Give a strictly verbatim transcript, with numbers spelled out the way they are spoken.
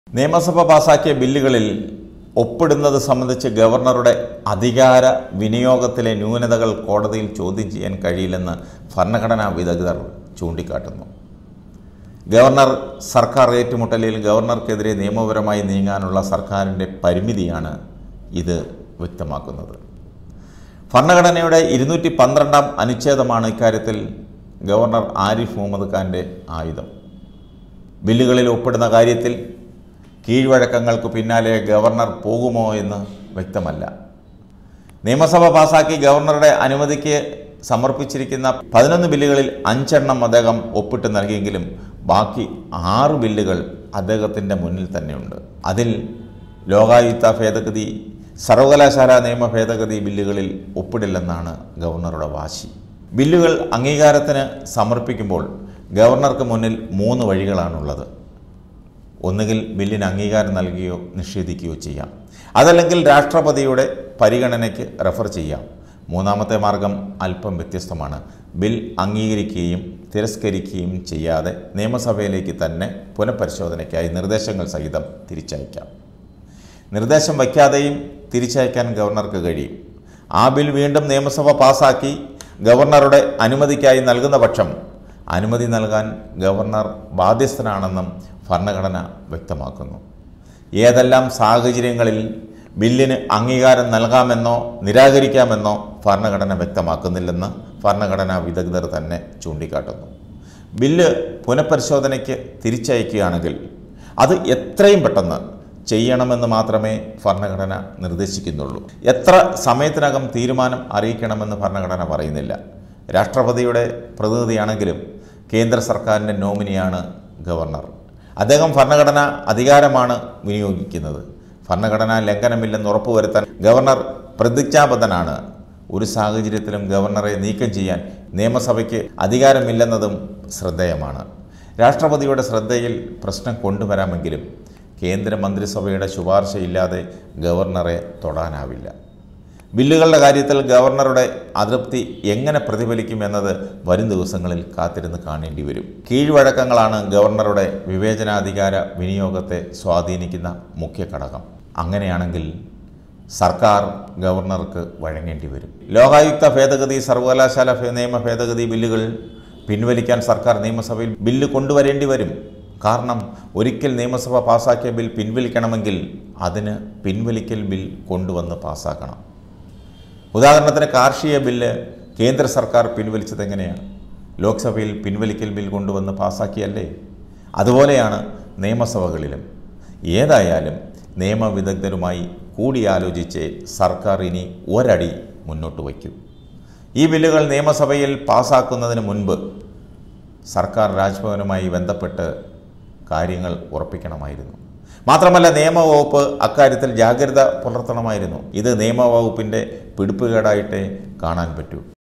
നിയമസഭ പാസാക്കിയ ബില്ലുകളിൽ ഒപ്പിടുന്നത് സംബന്ധിച്ച് ഗവർണറുടെ അധികാര വിനിയോഗത്തിലെ ന്യൂനതകൾ കോടതിയിൽ ചോദ്യം ചെയ്യാൻ കഴിയില്ലെന്ന് ഭരണഘടനാ വിദഗ്ധർ ചൂണ്ടിക്കാട്ടുന്നു. ഗവർണർ സർക്കാർ ഏറ്റുമുട്ടലിൽ ഗവർണർക്കെതിരെ നിയമപരമായി നീങ്ങാനുള്ള സർക്കാരിൻ്റെ പരിമിതിയാണ് ഇത് വ്യക്തമാക്കുന്നത്. ഭരണഘടനയുടെ ഇരുന്നൂറ്റി പന്ത്രണ്ടാം അനുച്ഛേദമാണ് ഇക്കാര്യത്തിൽ ഗവർണർ ആരിഫ് മുഹമ്മദ് ഖാൻ്റെ ആയുധം. ബില്ലുകളിൽ ഒപ്പിടുന്ന കാര്യത്തിൽ കീഴ്വഴക്കങ്ങൾക്ക് പിന്നാലെ ഗവർണർ പോകുമോ എന്ന് വ്യക്തമല്ല. നിയമസഭ പാസാക്കി ഗവർണറുടെ അനുമതിക്ക് സമർപ്പിച്ചിരിക്കുന്ന പതിനൊന്ന് ബില്ലുകളിൽ അഞ്ചെണ്ണം അദ്ദേഹം ഒപ്പിട്ട് നൽകിയെങ്കിലും ബാക്കി ആറ് ബില്ലുകൾ അദ്ദേഹത്തിൻ്റെ മുന്നിൽ തന്നെയുണ്ട്. അതിൽ ലോകായുക്ത ഭേദഗതി, സർവകലാശാല നിയമ ഭേദഗതി ബില്ലുകളിൽ ഒപ്പിടില്ലെന്നാണ് ഗവർണറുടെ വാശി. ബില്ലുകൾ അംഗീകാരത്തിന് സമർപ്പിക്കുമ്പോൾ ഗവർണർക്ക് മുന്നിൽ മൂന്ന് വഴികളാണുള്ളത്. ഒന്നുകിൽ ബില്ലിന് അംഗീകാരം നൽകുകയോ നിഷേധിക്കുകയോ ചെയ്യാം, അതല്ലെങ്കിൽ രാഷ്ട്രപതിയുടെ പരിഗണനയ്ക്ക് റെഫർ ചെയ്യാം. മൂന്നാമത്തെ മാർഗം അല്പം വ്യത്യസ്തമാണ്. ബിൽ അംഗീകരിക്കുകയും തിരസ്കരിക്കുകയും ചെയ്യാതെ നിയമസഭയിലേക്ക് തന്നെ പുനഃപരിശോധനയ്ക്കായി നിർദ്ദേശങ്ങൾ സഹിതം തിരിച്ചയക്കാം. നിർദ്ദേശം വയ്ക്കാതെയും തിരിച്ചയക്കാൻ ഗവർണർക്ക് കഴിയും. ആ ബിൽ വീണ്ടും നിയമസഭ പാസാക്കി ഗവർണറുടെ അനുമതിക്കായി നൽകുന്ന പക്ഷം അനുമതി നൽകാൻ ഗവർണർ ബാധ്യസ്ഥനാണെന്നും ഭരണഘടന വ്യക്തമാക്കുന്നു. ഏതെല്ലാം സാഹചര്യങ്ങളിൽ ബില്ലിന് അംഗീകാരം നൽകാമെന്നോ നിരാകരിക്കാമെന്നോ ഭരണഘടന വ്യക്തമാക്കുന്നില്ലെന്ന് ഭരണഘടനാ വിദഗ്ധർ തന്നെ ചൂണ്ടിക്കാട്ടുന്നു. ബില്ല് പുനഃപരിശോധനയ്ക്ക് തിരിച്ചയക്കുകയാണെങ്കിൽ അത് എത്രയും പെട്ടെന്ന് ചെയ്യണമെന്ന് മാത്രമേ ഭരണഘടന നിർദ്ദേശിക്കുന്നുള്ളൂ. എത്ര സമയത്തിനകം തീരുമാനം അറിയിക്കണമെന്ന് ഭരണഘടന പറയുന്നില്ല. രാഷ്ട്രപതിയുടെ പ്രതിനിധിയാണെങ്കിലും കേന്ദ്ര സർക്കാരിൻ്റെ നോമിനിയാണ് ഗവർണർ. അദ്ദേഹം ഭരണഘടന അധികാരമാണ് വിനിയോഗിക്കുന്നത്. ഭരണഘടനാ ലംഘനമില്ലെന്ന് ഉറപ്പുവരുത്താൻ ഗവർണർ പ്രതിജ്ഞാബദ്ധനാണ്. ഒരു സാഹചര്യത്തിലും ഗവർണറെ നീക്കം ചെയ്യാൻ നിയമസഭയ്ക്ക് അധികാരമില്ലെന്നതും ശ്രദ്ധേയമാണ്. രാഷ്ട്രപതിയുടെ ശ്രദ്ധയിൽ പ്രശ്നം കൊണ്ടുവരാമെങ്കിലും കേന്ദ്ര മന്ത്രിസഭയുടെ ശുപാർശയില്ലാതെ ഗവർണറെ തൊടാനാവില്ല. ബില്ലുകളുടെ കാര്യത്തിൽ ഗവർണറുടെ അതൃപ്തി എങ്ങനെ പ്രതിഫലിക്കുമെന്നത് വരും ദിവസങ്ങളിൽ കാത്തിരുന്ന് കാണേണ്ടി വരും. കീഴ്വഴക്കങ്ങളാണ് ഗവർണറുടെ വിവേചനാധികാര വിനിയോഗത്തെ സ്വാധീനിക്കുന്ന മുഖ്യ ഘടകം. അങ്ങനെയാണെങ്കിൽ സർക്കാർ ഗവർണർക്ക് വഴങ്ങേണ്ടി വരും. ലോകായുക്ത ഭേദഗതി, സർവകലാശാല നിയമ ഭേദഗതി ബില്ലുകൾ പിൻവലിക്കാൻ സർക്കാർ നിയമസഭയിൽ ബില്ല് കൊണ്ടുവരേണ്ടി വരും. കാരണം ഒരിക്കൽ നിയമസഭ പാസാക്കിയ ബിൽ പിൻവലിക്കണമെങ്കിൽ അതിന് പിൻവലിക്കൽ ബിൽ കൊണ്ടുവന്ന് പാസ്സാക്കണം. ഉദാഹരണത്തിന് കാർഷിക ബില്ല് കേന്ദ്ര സർക്കാർ പിൻവലിച്ചത് എങ്ങനെയാണ്? ലോക്സഭയിൽ പിൻവലിക്കൽ ബിൽ കൊണ്ടുവന്ന് പാസ്സാക്കിയല്ലേ? അതുപോലെയാണ് നിയമസഭകളിലും. ഏതായാലും നിയമവിദഗ്ധരുമായി കൂടിയാലോചിച്ച് സർക്കാർ ഇനി ഒരടി മുന്നോട്ട് വയ്ക്കും. ഈ ബില്ലുകൾ നിയമസഭയിൽ പാസ്സാക്കുന്നതിന് മുൻപ് സർക്കാർ രാജ്ഭവനുമായി ബന്ധപ്പെട്ട് കാര്യങ്ങൾ ഉറപ്പിക്കണമായിരുന്നു. മാത്രമല്ല നിയമവകുപ്പ് അക്കാര്യത്തിൽ ജാഗ്രത പുലർത്തണമായിരുന്നു. ഇത് നിയമവകുപ്പിൻ്റെ പിടിപ്പുകേടായിട്ടേ കാണാൻ പറ്റൂ.